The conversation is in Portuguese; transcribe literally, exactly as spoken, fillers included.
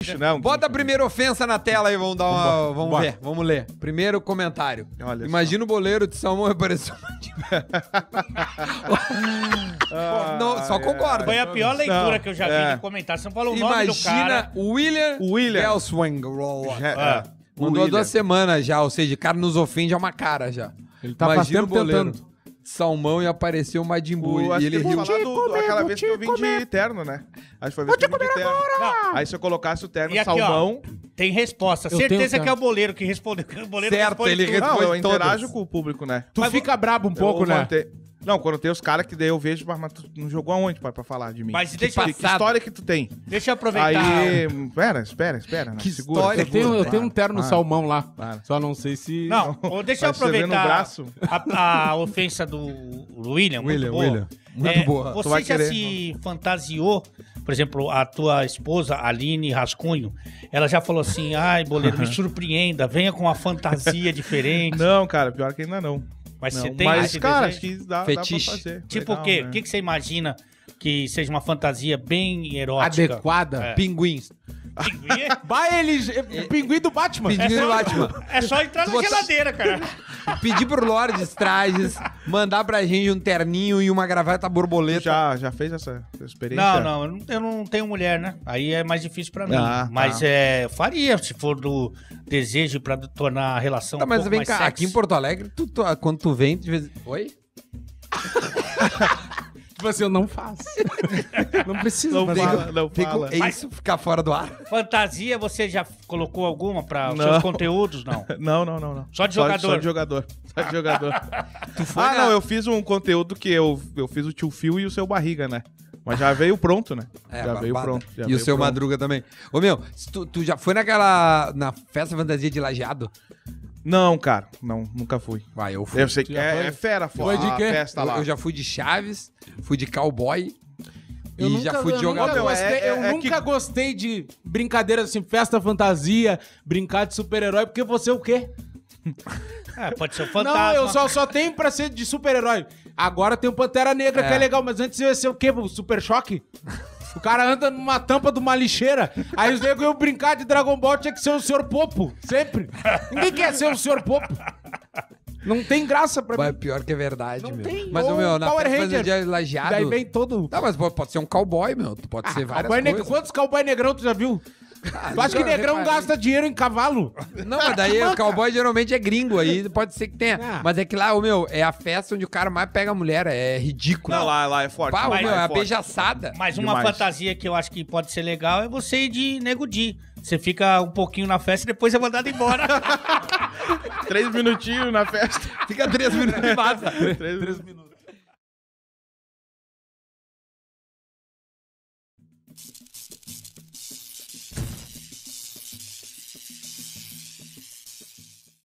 guincho, não. Bota guincho, a primeira ofensa na tela aí, vamos dar uma. Vambora, Vamos vambora. ver, vamos ler. Primeiro comentário. Olha Imagina o boleiro de salmão apareceu. Ah, Não, só é. concordo. Foi a pior leitura Não, que eu já vi é. de comentário. Você não falou o nome do Imagina cara. o William, O William. Gelswing. É, Ah. é. O Mandou há William. duas semanas já, ou seja, o cara nos ofende a uma cara já. Ele tá faz Imagina o tempo boleiro. tentando. Salmão e apareceu o Majin Buu. O, E acho ele que eu riu. vou falar do, do, aquela vez que eu vim de terno, né? Acho que foi a vez que eu vim de terno. Não. Aí se eu colocasse o terno E aqui, salmão... ó, tem resposta. Eu Certeza tenho, que é o boleiro que respondeu. que O boleiro Certo, responde ele tudo. responde. Não, eu todas. interajo com o público, né? Tu Mas fica brabo um pouco, Eu né? mantei- Não, quando tem os caras que daí eu vejo, mas tu não jogou aonde, pai, pra falar de mim? Mas que, deixa- que, que história que tu tem? Deixa eu aproveitar. Aí... Espera, espera, espera. Né? Que Segura, história, Eu tenho, eu segura. tenho um terno Para, salmão lá. para. Só não sei se... Não, ô, deixa eu Vai você ver no aproveitar braço. a, a ofensa do William. muito William, boa. William. Muito É, boa. Você Tu vai já querer. se fantasiou, por exemplo, a tua esposa, Aline Rascunho, ela já falou assim, ai, boleiro, me surpreenda, venha com uma fantasia diferente. Não, cara, pior que ainda não. Mas Não, você tem Mas, esse cara, desejo? acho que dá, Fetiche. dá pra fazer. Tipo Legal, o quê? né? O que, que você imagina que seja uma fantasia bem erótica? Adequada. É. Pinguins. Pinguim é- Vai, ele... é Pinguim do Batman. Pinguim é do só- Batman. É só entrar Tu na bota- geladeira, cara. Pedir pro Lordes Trajes mandar pra gente um terninho e uma gravata Tu borboleta. já, já fez essa, essa experiência? Não, não, eu não- eu não tenho mulher, né? Aí é mais difícil pra mim. Ah, tá. Mas é, faria, se for do desejo pra tornar a relação Tá, um mas pouco vem mais cá, sexy. aqui em Porto Alegre, tu, tu- quando tu vem, de vez... Oi? Tipo assim, eu não faço. Não precisa Não fazer. fala, não Fico, fala. é isso ficar fora do ar? Fantasia, você já colocou alguma pra os Não. seus conteúdos? Não. Não, não, não, não. Só de jogador. Só de jogador. Só de jogador. foi ah, na- não, eu fiz um conteúdo que eu, eu fiz o tio Phil e o seu Barriga, né? Mas já veio pronto, né? É, já veio barbada. pronto. já E o veio seu pronto. Madruga também. Ô, meu, se tu, tu já foi naquela... Na festa fantasia de lajeado? Não, cara. Não, nunca fui. Vai, eu fui. Eu sei que já foi? é, é fera, fo- Foi de a quê? festa Eu, lá. eu já fui de Chaves, fui de cowboy Eu e nunca- já fui de eu nunca jogador. gostei- É- é- eu é nunca que- gostei de brincadeiras assim, festa fantasia, brincar de super-herói, porque você o quê? É, pode ser o fantasma. Não, eu só, só tenho pra ser de super-herói. Agora tem o Pantera Negra, É. que é legal, mas antes eu ia ser o quê? O Super Choque? O cara anda numa tampa de uma lixeira, aí os negros iam brincar de Dragon Ball, tinha que ser o senhor Popo, sempre. Ninguém quer ser o senhor Popo. Não tem graça pra Mas mim. pior que é verdade, Não meu. tem. Mas, ô, Ou meu, na Power festa Ranger. fantasia de lajeado... Daí vem todo... Tá, mas pode, pode ser um cowboy, meu. Tu pode ser várias Cowboy negro. coisas. Quantos cowboy negrão tu já viu? Ah, Tu acha que não, negrão reparei. gasta dinheiro em cavalo? Não, mas daí o cowboy geralmente é gringo, aí pode ser que tenha. Ah. Mas é que lá, ô, meu, é a festa onde o cara mais pega a mulher, é ridículo. Não, lá, lá é forte. Pá, ô, lá meu, é é a forte. beijaçada. Mas uma Demais. fantasia que eu acho que pode ser legal é você ir de Nego Di. Você fica um pouquinho na festa e depois é mandado embora. Três minutinhos na festa. Fica três minutos e vaza. Três minutos.